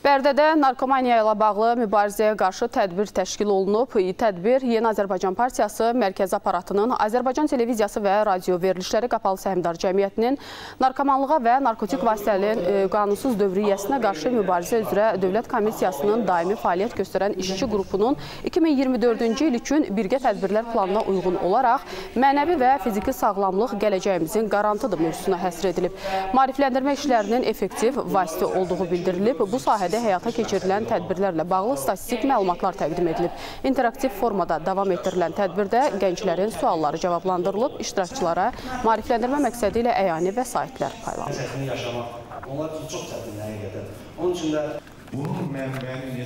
Bərdədə narkomaniya ilə bağlı mübarizəyə qarşı tədbir təşkil olunub. Tədbir Yeni Azərbaycan Partiyası Mərkəzi Aparatının, Azərbaycan Televiziyası və Radio Verilişləri Qapalı Səhmdar Cəmiyyətinin narkomanlığa və narkotik vasitələrin qanunsuz dövriyyəsinə qarşı mübarizə üzrə Dövlət Komissiyasının daimi fəaliyyət göstərən işçi qrupunun 2024-cü il üçün birgə tədbirlər planına uyğun olaraq mənəvi və fiziki sağlamlıq gələcəyimizin garantıdır mövzusuna həsr edilib. Maarifləndirmə işlərinin effektiv vasitə olduğu bildirilib. Bu sahədə həyata keçirilən tədbirlərlə bağlı statistik məlumatlar təqdim edilib. İnteraktiv formada davam etdirilən tədbirdə gənclərin sualları cavablandırılıb, iştirakçılara maarifləndirmə məqsədi ilə əyani vəsaitlər paylanıb. Onlar üçün çox çətin həqiqətən. Onun üçün də